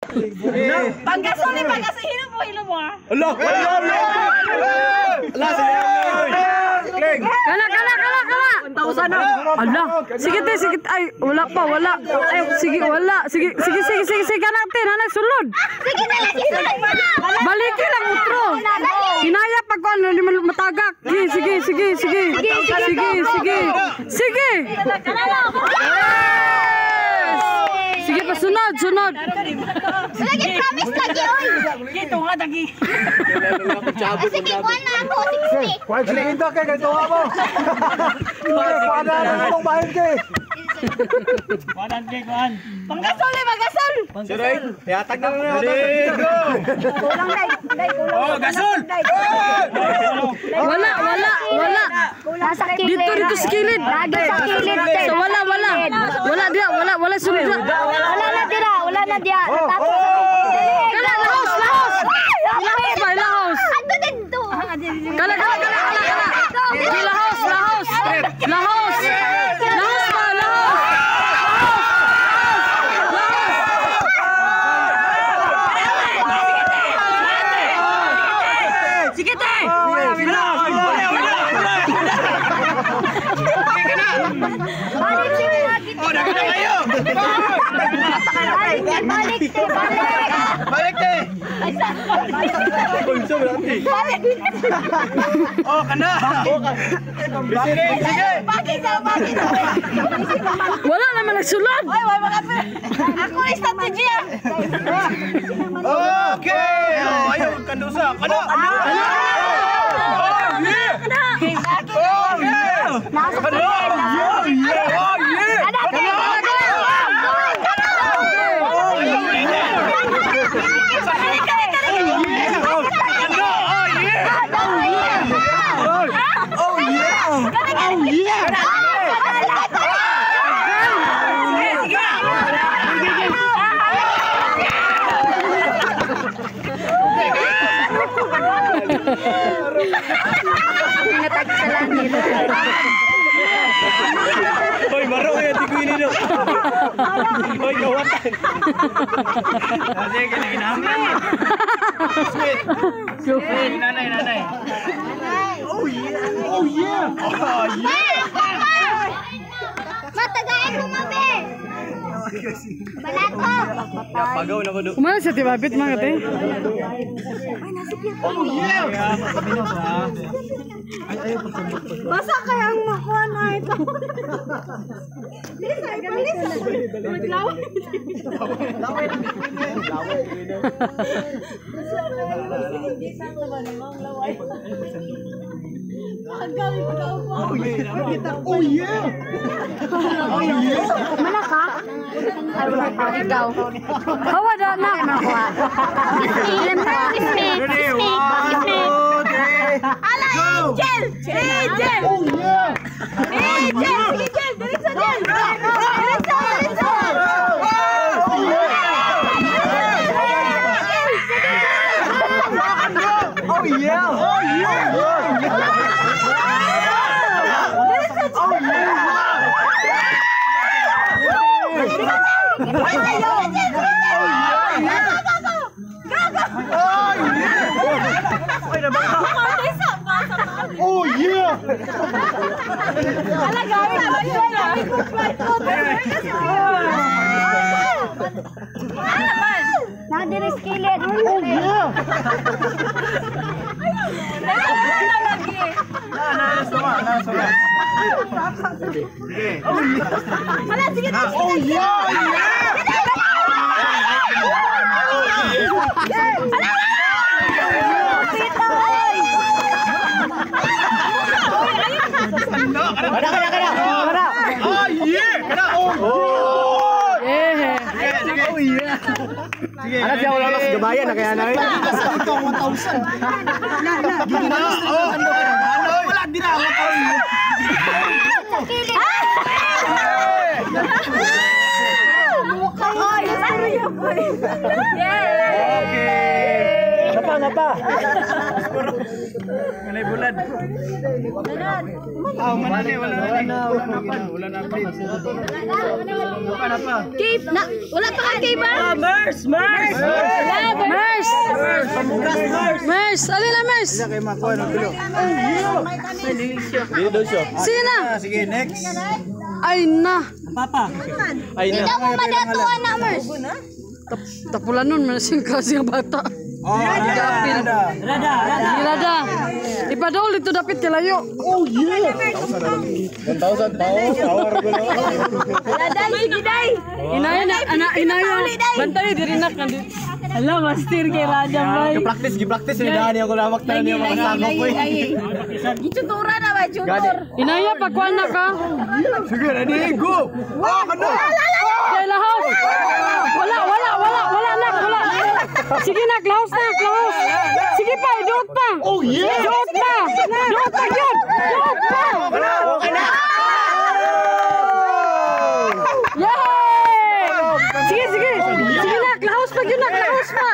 Panggasol ni panggasol hilo mo ah. Allah. Kala. Tausan na. Allah. Sige te, sige. Ay, wala pa, wala. Ay, sige, wala. Sige, anak sulod. Sige na lang sulod. Balikin lang utro. Hinaya pag ko ano, matagak. Sige. Sige pa, sunod. Lagi promise lagi oy. Gito nga lagi. Sige, kuha na ako 60. Kuha sige ito kay ganito mo. Kuha na ang bahin kay. Kuhan. Panggasol. Siray, yatag na natin. Kulang dai. Oh, gasol. Wala. Nasa kilid. Dito sa kilid. Lagi sa kilid. So, wala. Wala sunod. Wala na dia. Natapos. Kala, lahos. Lahos. Ano dito? Kala. Di lahos. Lahos pa. Sige te. Balik deh. Oh, kana. Sige. Bakit? Wala naman nagsulod. Ako na strategy ah. Okay. Oh, ayo kandusa. Kana. Nasa kilid. Ingatag sa langit. Hoy, maro ya di ko ini. Hoy, kawatan. Kasi kinahanglan. Sweet. Nanay. Oh yeah. Matagain mo mabe. Balato. Pagaw na ko do. Kumana sa tibabit mga te? Basa kayang makuha na ito. Oh yeah. Mana ka? Ay, wala pa. Ikaw. Hawa na na. Ilan pa? Kismet. Ala, Angel! Angel! Oh yeah. Angel! Sige, Jel! Dali sa Jel! Diretso! Oh yeah. Oh yeah! Ala, gawin na lang yun ah! Nadiris kilid! Oh yeah! Ala, sige na! Oh yeah! Ano siya wala mas gabayan na kaya na rin. Ito 1,000. Wala din na 1,000. Okay. ngapa? Malay bulan. Mana nih, wala na please. Apa pa? Cave na. Wala pa ka cave ba? Mers! Mers! Alin na Mers? Isa kay Makuha ng bilo. Dito siya. Sige na! Sige, next. Ay na! Ay Hindi na. mo madatuan na, Mers. Tapulan nun, manasing kasi ang bata. Dapil. Rada. Ipadol ito dapit kilayo. 1,000 power ko no. Daday, sige day. Inaya. Bantay diri nak kandi. Ala master kay Raja bay. Gi-practice ni Dani ako lamak na niya mga sagop ko. Gitutura na ba, tutor? Inaya pagkuan na ka. Sige, ready, go. Ano? Kay lahaw. Wala nak. Sige nak, lahaw na, lahaw. Sige pa, idot pa. Oh yeah. Dot pa yun. Dot pa. Yay! Sige. Sige nak, lahaw pa yun nak, lahaw pa.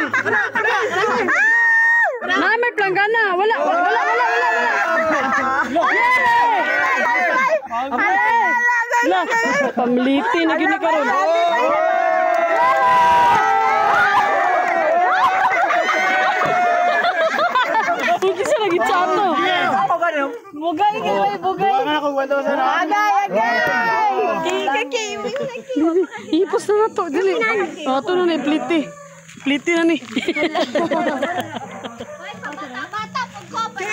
Na may planggana. Wala. Yay! Pamliti na gini karon. Buki sa lagi chato. Bugay ka ba, bugay? Ako 1,000 na. Ipos na to, dili. Ito na ni pliti. Pliti na ni. Bata, pagkopa.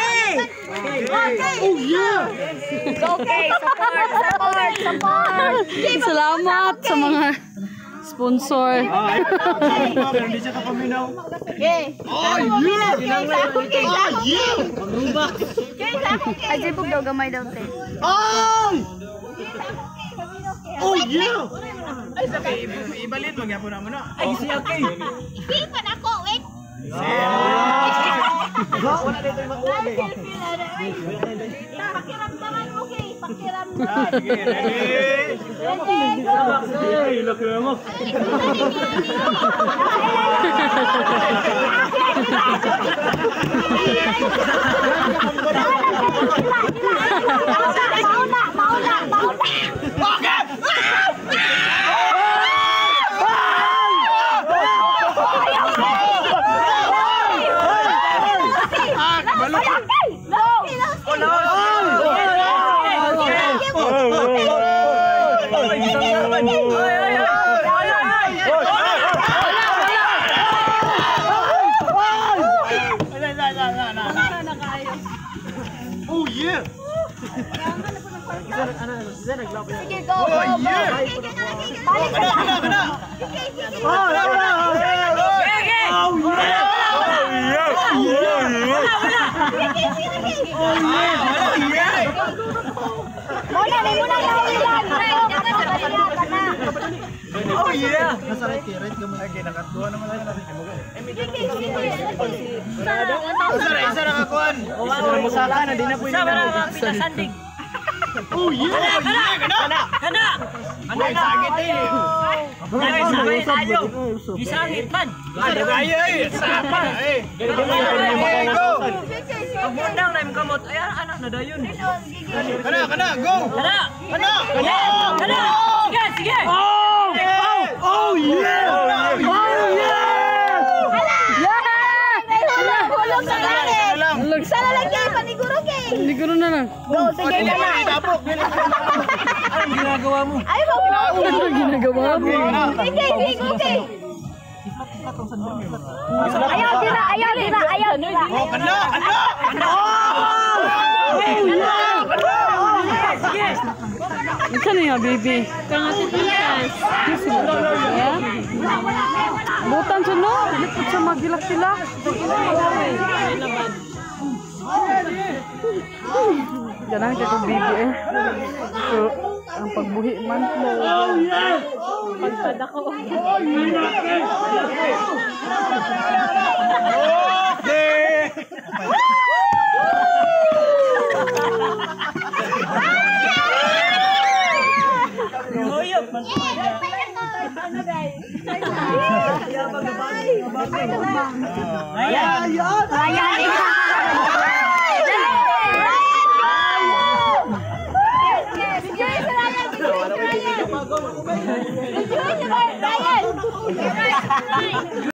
Okay, support. Salamat sa mga sponsor. Hindi siya kapaminaw. Ay, sipog daw gamay daw, te. Oh yeah. Ay sakay ibalit mo gyapon na mo na. Ay si okay. Hindi pa na ako, wait. Wala dito makuha be. Pakiramdaman mo, okay? Pakiramdaman. Sige, ready. Ready, go. Ay, laki mo. Oh yeah. Sige, go. Balik ka. Oh yeah. Nasa right ka mo lagi nakatuwa naman natin. Isa na kakuan. Isa na musaka na di na pwede na. Sanding. Oh yeah. Kana. Ano sakit eh. Sabay tayo. Isangit man. Ano kaya eh. Sapa eh. Go. Ang bundang na yung kamot. Ay, anak na dayon. Kana, go. Kana. Sige. Oh yeah. Hulog sa galit. Sana lang kayo, paniguro kayo. Siguro na lang. Go, sige ka na. Anong ginagawa mo? Ay, wag mo. Ano ginagawa mo? Sige, okay. Ayaw, tira. Oh, kana. Ika na nga, baby. Yeah? Butan siya, no? Lipot siya magilak-tilak. Ganang siya kong baby eh. So, ang pagbuhi man. Pagpada ko. Ayan. Ryan!